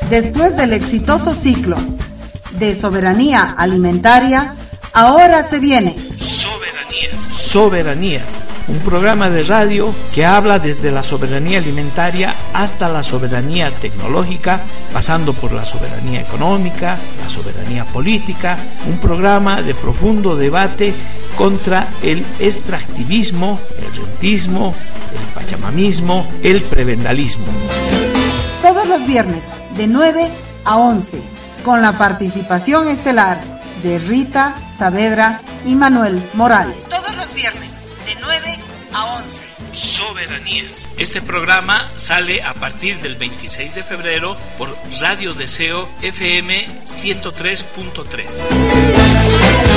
Después del exitoso ciclo de soberanía alimentaria, ahora se viene Soberanías, un programa de radio que habla desde la soberanía alimentaria hasta la soberanía tecnológica, pasando por la soberanía económica, la soberanía política, un programa de profundo debate contra el extractivismo, el rentismo, el pachamamismo, el prebendalismo. Todos los viernes de 9 a 11, con la participación estelar de Rita Saavedra y Manuel Morales. Todos los viernes de 9 a 11. Soberanías. Este programa sale a partir del 26 de febrero por Radio Deseo FM 103.3.